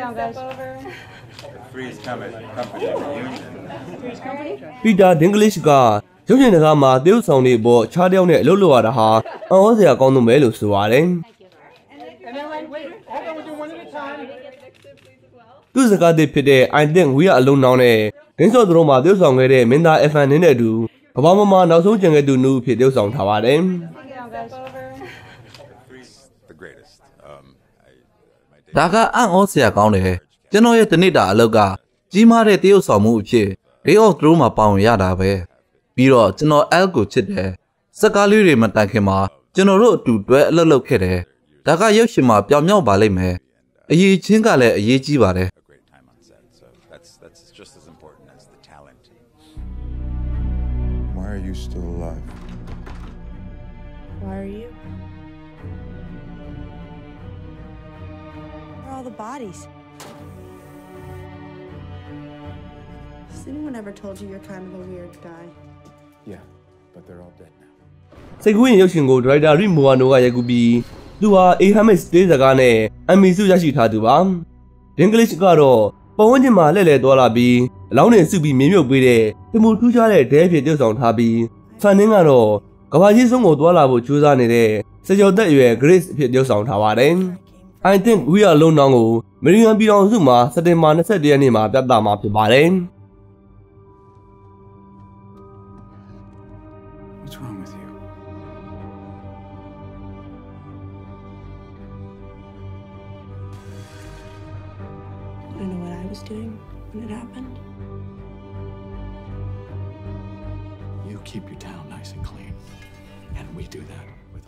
down, guys. Freeze company reunion. Peter Dinklage ကရုပ်ရှင်တကားမှာတရုတ်ဆောင်တွေပေါ်ခြားတယောက်နဲ့အလုပ်လုပ်ရတာဟာအံ့ဩစရာကောင်းလို့ပဲလို့ဆိုပါတယ်။ သူ့စကားသစ်ဖြစ်တဲ့ I think we are alone now နဲ့ဂိမ်းဆော့သူတို့မှာတရုတ်ဆောင်ခဲ့တဲ့မင်းသား Evan နဲ့အတူကမ္ဘာပေါ်မှာနောက်ဆုံးကျန်ခဲ့သူနှစ်ဦးဖြစ်တရုတ်ဆောင်ထားပါတယ်။ Freeze the greatest. ဒါကအံ့ဩစရာကောင်းတယ်ကျွန်တော်ရဲ့တနေ့တာအလုပ်ကကြီးမားတဲ့တရုတ်ဆောင်မှုအဖြစ် Day of Thrones မှာပါဝင်ရတာပဲပြီးတော့ကျွန်တော် L ကိုချစ်တယ်စကားလေးတွေမတိုင်ခင်မှာကျွန်တော်တို့အတူတွဲအလုပ်လုပ်ခဲ့တယ်ဒါကရုပ်ရှင်မှာပြောင်မြောက်ပါလိမ့်မယ်အရေးချင်းကလည်းအရေးကြီးပါတယ် A great time on set. So that's just as important as the talent. Why are you still alive? Why are you? Where are all the bodies? Has anyone ever told you you're kind of a weird guy? Yeah, but they're all dead now. စိတ်ကူးရင်ရုပ်ရှင်ကိုဒါရိုက်တာရိမိုဝါနိုကရိုက်ကူးပြီးသူဟာ Ahamis တေးစကားနဲ့အမီဆုရရှိထားသူပါ။ Dinklage ကတော့ပတ်ဝန်းကျင်မှာလှည့်လည်သွားလာပြီးအလောင်းတွေစုပြီးမြင်မြုပ်ပေးတဲ့တမူထူးခြားတဲ့ဒဲဖြစ်တည်ဆောင်ထားပြီးဖန်နင်းကတော့ကမ္ဘာကြီးဆုံးကိုသွားလာဖို့ကြိုးစားနေတဲ့စကြော်သက်အရွယ် Grace အဖြစ်တည်ဆောင်ထားပါတယ်။ I think we are alone now ကိုအမေရိကန်ပြည်ထောင်စုမှာစက်တင်ဘာ21ရက်နေ့မှာပြသမှာဖြစ်ပါတယ်။ What's wrong with you? Want to know what I was doing when it happened? You keep your town nice and clean. And we do that with